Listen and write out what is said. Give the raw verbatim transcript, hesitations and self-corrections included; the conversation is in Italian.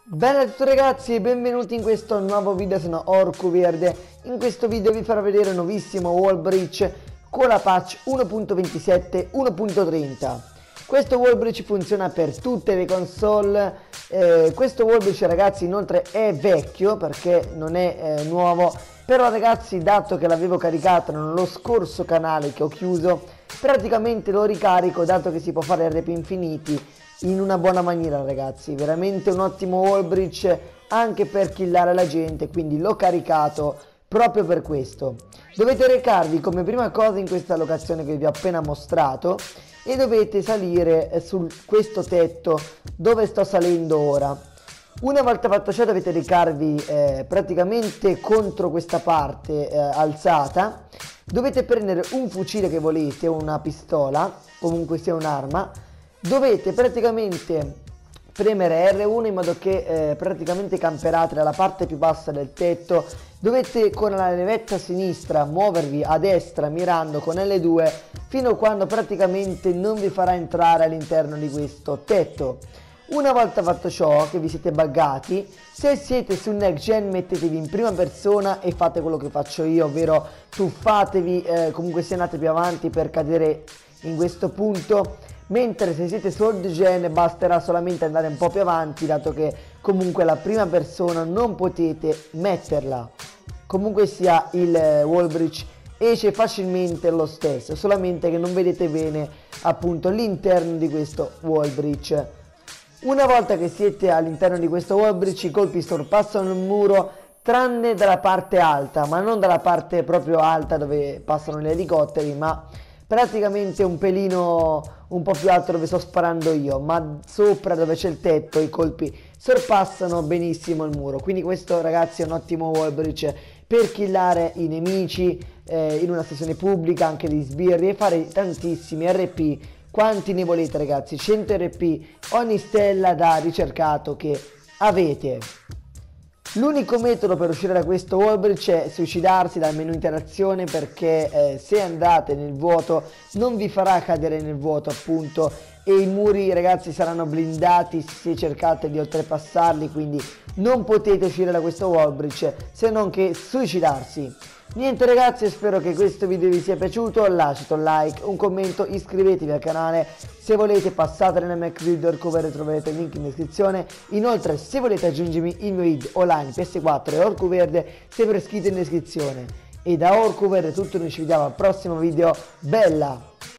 Bella a tutti ragazzi e benvenuti in questo nuovo video, sono Orcuverde. In questo video vi farò vedere un nuovissimo wall breach con la patch uno punto ventisette uno punto trenta. Questo wall breach funziona per tutte le console. eh, Questo wall breach ragazzi inoltre è vecchio perché non è eh, nuovo. Però ragazzi, dato che l'avevo caricato nello scorso canale che ho chiuso, praticamente lo ricarico, dato che si può fare R P infiniti in una buona maniera ragazzi. Veramente un ottimo wall breach anche per killare la gente, quindi l'ho caricato proprio per questo. Dovete recarvi come prima cosa in questa locazione che vi ho appena mostrato e dovete salire su questo tetto dove sto salendo ora. Una volta fatto ciò dovete recarvi eh, praticamente contro questa parte eh, alzata. Dovete prendere un fucile che volete, una pistola, comunque sia un'arma. Dovete praticamente premere R uno in modo che eh, praticamente camperate dalla parte più bassa del tetto. Dovete con la levetta sinistra muovervi a destra mirando con L due fino a quando praticamente non vi farà entrare all'interno di questo tetto. Una volta fatto ciò, che vi siete buggati, se siete su next gen mettetevi in prima persona e fate quello che faccio io, ovvero tuffatevi, eh, comunque se andate più avanti per cadere in questo punto. Mentre se siete su old gen basterà solamente andare un po' più avanti, dato che comunque la prima persona non potete metterla. Comunque sia, il wall breach esce facilmente lo stesso, solamente che non vedete bene appunto l'interno di questo wall breach. Una volta che siete all'interno di questo wall breach i colpi sorpassano il muro tranne dalla parte alta, ma non dalla parte proprio alta dove passano gli elicotteri, ma praticamente un pelino un po' più alto dove sto sparando io, ma sopra dove c'è il tetto i colpi sorpassano benissimo il muro. Quindi questo ragazzi è un ottimo wall breach per killare i nemici eh, in una sessione pubblica, anche di sbirri, e fare tantissimi R P. Quanti ne volete ragazzi? cento R P ogni stella da ricercato che avete. L'unico metodo per uscire da questo wall breach è suicidarsi dal menu interazione, perché eh, se andate nel vuoto non vi farà cadere nel vuoto appunto, e i muri ragazzi saranno blindati se cercate di oltrepassarli, quindi non potete uscire da questo wall breach se non che suicidarsi. Niente ragazzi, spero che questo video vi sia piaciuto, lasciate un like, un commento, iscrivetevi al canale, se volete passate nel Mac video Orcuverde, troverete il link in descrizione. Inoltre se volete aggiungermi il mio id online P S quattro e Orcuverde, sempre scritto in descrizione. E da Orcuverde è tutto, noi ci vediamo al prossimo video, bella!